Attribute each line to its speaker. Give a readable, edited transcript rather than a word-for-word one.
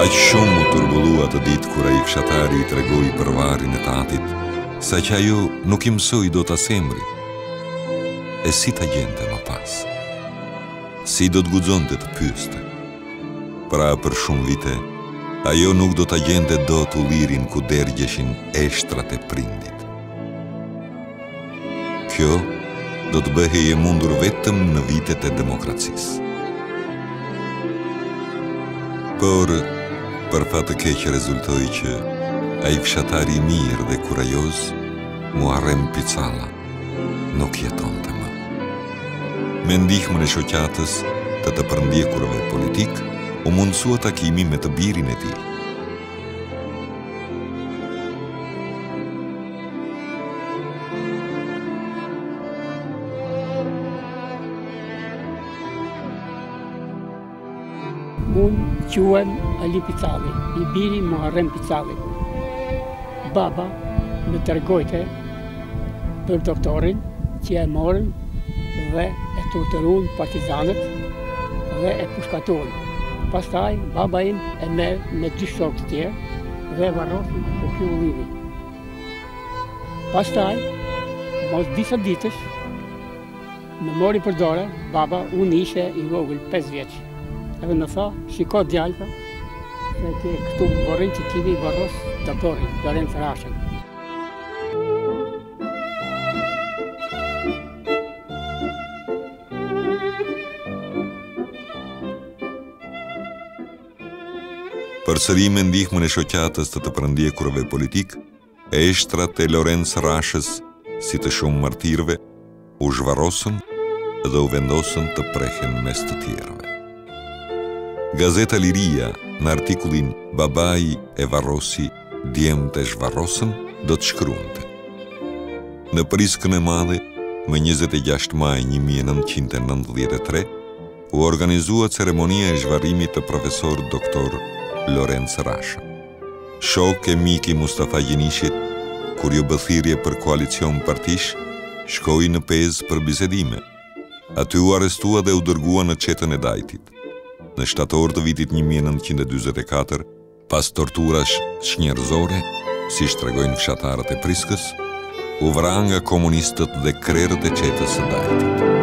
Speaker 1: Aq shumë u turbullu atë ditë kur ai fshatari I tregoi për varrin e tatit, sa që ajo nuk I mësoi dot as emri. E si ta gjente më pas? Si do të guxonte të pyeste? Pra për shumë vite, ajo nuk do ta gjente dot ullirin ku dergjeshin eshtrat e prindit. Kjo do të bëhej e mundur vetëm në vitet e demokracisë. Por, për fat të keq rezultoi që ai fshatari I mirë dhe kurajoz, Muharrem Picalla, nuk jetonte më. Me ndihmën e shoqatës të përndjekurve politik, u mundsua takimi me të birin e tij.
Speaker 2: Unë quhem Ali Picalli, I biri Muharrem Picalli. Baba më tregojte për doktorin që e morën dhe e torturun partizanët dhe e pushkatuan. Pastaj baba im e merr me 2 shokë të tjerë dhe varrosin për ky ulliri. Pastaj, mos disa ditësh, më mori për dorë, baba, unë ishe I vogël 5 vjeç. Edhe më tha, shiko djalë, se ke këtu vorrin që kimi varros doktorin, Lorenz Rashën.
Speaker 1: Përsëri me ndihmën e shoqatës të përndjekurve politik, eshtrat e Lorenz Rashës, si të shumë martirëve, u zhvarrosën dhe u vendosën të prehen mes të tjerëve. Gazeta Liria, në artikullin Babai e varrosi, djemtë e zhvarrosën, do të shkruante. Në Priskën e Madhe, më 26 maj 1993, u organizua ceremonia e zhvarrimit të profesor doktor Lorenz Rasha. Shok e mik I Mustafa Gjenishit, kur ju bë thirrje për koalicion partish, shkoi në Pezë për bisedime. Aty u arrestua dhe u dërgua në qetën e Dajtit. Në shtator të vitit 1944, pas torturash shnjerëzore, si tregojnë fshatarët e Priskës, u vra nga komunistët dhe krerët e qetës së Dajtit.